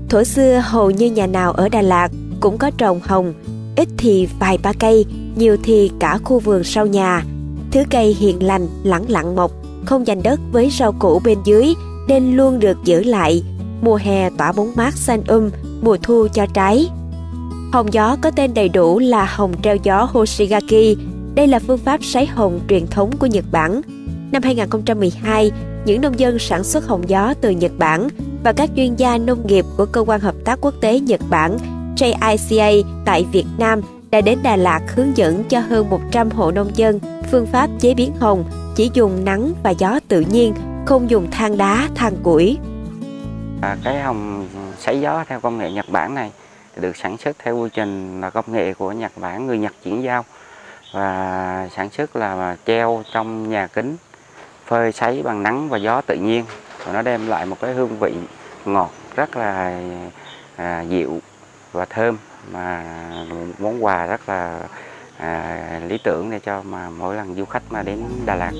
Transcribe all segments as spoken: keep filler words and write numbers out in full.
Thuở xưa hầu như nhà nào ở Đà Lạt cũng có trồng hồng, ít thì vài ba cây, nhiều thì cả khu vườn sau nhà. Thứ cây hiền lành, lẳng lặng mọc, không giành đất với rau củ bên dưới nên luôn được giữ lại. Mùa hè tỏa bóng mát xanh um, mùa thu cho trái. Hồng gió có tên đầy đủ là hồng treo gió Hoshigaki. Đây là phương pháp sấy hồng truyền thống của Nhật Bản. Năm hai nghìn không trăm mười hai, những nông dân sản xuất hồng gió từ Nhật Bản và các chuyên gia nông nghiệp của Cơ quan Hợp tác Quốc tế Nhật Bản J I C A tại Việt Nam đã đến Đà Lạt hướng dẫn cho hơn một trăm hộ nông dân phương pháp chế biến hồng chỉ dùng nắng và gió tự nhiên, không dùng than đá, than củi. À, cái hồng sấy gió theo công nghệ Nhật Bản này được sản xuất theo quy trình là công nghệ của Nhật Bản, người Nhật chuyển giao, và sản xuất là treo trong nhà kính, phơi sấy bằng nắng và gió tự nhiên, và nó đem lại một cái hương vị ngọt rất là à, dịu và thơm, mà món quà rất là à, lý tưởng để cho mà mỗi lần du khách mà đến Đà Lạt.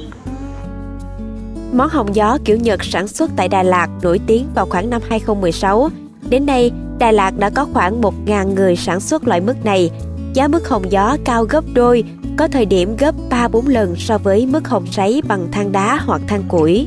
Món hồng gió kiểu Nhật sản xuất tại Đà Lạt nổi tiếng vào khoảng năm hai nghìn không trăm mười sáu. Đến nay, Đà Lạt đã có khoảng một nghìn người sản xuất loại mứt này. Giá mứt hồng gió cao gấp đôi, có thời điểm gấp ba bốn lần so với mứt hồng sấy bằng than đá hoặc than củi.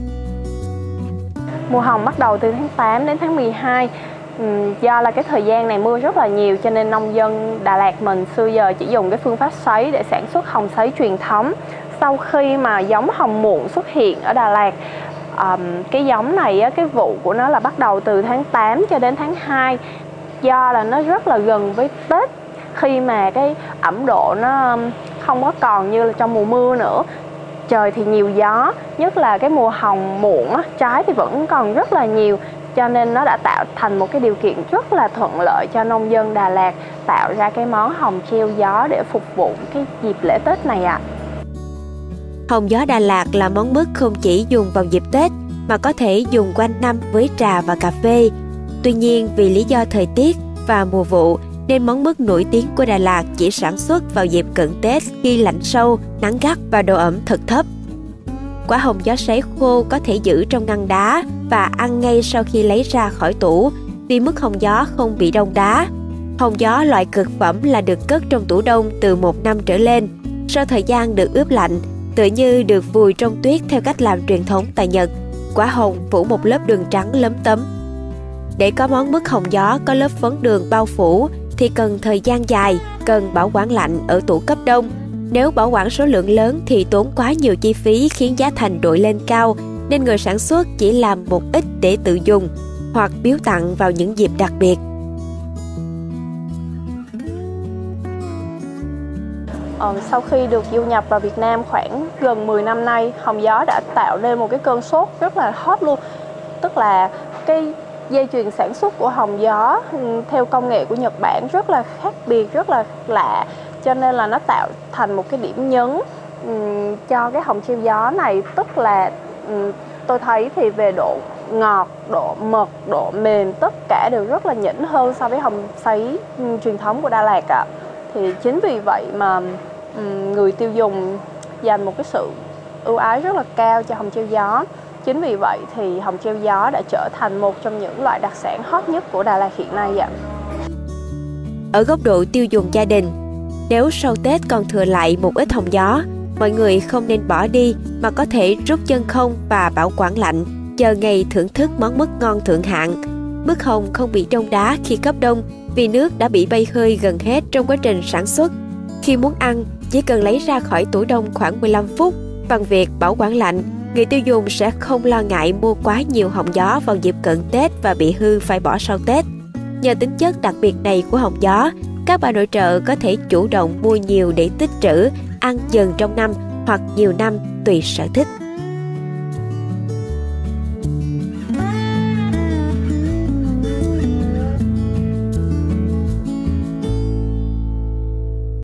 Mùa hồng bắt đầu từ tháng tám đến tháng mười hai. Ừ, do là cái thời gian này mưa rất là nhiều cho nên nông dân Đà Lạt mình xưa giờ chỉ dùng cái phương pháp sấy để sản xuất hồng sấy truyền thống. Sau khi mà giống hồng muộn xuất hiện ở Đà Lạt, um, cái giống này á, cái vụ của nó là bắt đầu từ tháng tám cho đến tháng hai. Do là nó rất là gần với Tết, khi mà cái ẩm độ nó không có còn như là trong mùa mưa nữa. Trời thì nhiều gió, nhất là cái mùa hồng muộn á, trái thì vẫn còn rất là nhiều. Cho nên nó đã tạo thành một cái điều kiện rất là thuận lợi cho nông dân Đà Lạt tạo ra cái món hồng treo gió để phục vụ cái dịp lễ Tết này ạ. À. Hồng gió Đà Lạt là món mứt không chỉ dùng vào dịp Tết mà có thể dùng quanh năm với trà và cà phê. Tuy nhiên vì lý do thời tiết và mùa vụ nên món mứt nổi tiếng của Đà Lạt chỉ sản xuất vào dịp cận Tết khi lạnh sâu, nắng gắt và độ ẩm thật thấp. Quả hồng gió sấy khô có thể giữ trong ngăn đá và ăn ngay sau khi lấy ra khỏi tủ vì mứt hồng gió không bị đông đá. Hồng gió loại cực phẩm là được cất trong tủ đông từ một năm trở lên. Sau thời gian được ướp lạnh, tựa như được vùi trong tuyết theo cách làm truyền thống tại Nhật. Quả hồng phủ một lớp đường trắng lấm tấm. Để có món mứt hồng gió có lớp phấn đường bao phủ thì cần thời gian dài, cần bảo quản lạnh ở tủ cấp đông. Nếu bảo quản số lượng lớn thì tốn quá nhiều chi phí khiến giá thành đội lên cao, nên người sản xuất chỉ làm một ít để tự dùng hoặc biếu tặng vào những dịp đặc biệt. Ờ, sau khi được du nhập vào Việt Nam khoảng gần mười năm nay, hồng gió đã tạo nên một cái cơn sốt rất là hot luôn. Tức là cái dây chuyền sản xuất của hồng gió theo công nghệ của Nhật Bản rất là khác biệt, rất là lạ. Cho nên là nó tạo thành một cái điểm nhấn um, cho cái hồng treo gió này. Tức là um, tôi thấy thì về độ ngọt, độ mật, độ mềm tất cả đều rất là nhỉnh hơn so với hồng sấy um, truyền thống của Đà Lạt ạ. Thì chính vì vậy mà um, người tiêu dùng dành một cái sự ưu ái rất là cao cho hồng treo gió. Chính vì vậy thì hồng treo gió đã trở thành một trong những loại đặc sản hot nhất của Đà Lạt hiện nay ạ. Ở góc độ tiêu dùng gia đình, nếu sau Tết còn thừa lại một ít hồng gió, mọi người không nên bỏ đi mà có thể rút chân không và bảo quản lạnh, chờ ngày thưởng thức món mứt ngon thượng hạng. Mứt hồng không bị đông đá khi cấp đông vì nước đã bị bay hơi gần hết trong quá trình sản xuất. Khi muốn ăn, chỉ cần lấy ra khỏi tủ đông khoảng mười lăm phút. Bằng việc bảo quản lạnh, người tiêu dùng sẽ không lo ngại mua quá nhiều hồng gió vào dịp cận Tết và bị hư phải bỏ sau Tết. Nhờ tính chất đặc biệt này của hồng gió, các bà nội trợ có thể chủ động mua nhiều để tích trữ, ăn dần trong năm hoặc nhiều năm tùy sở thích.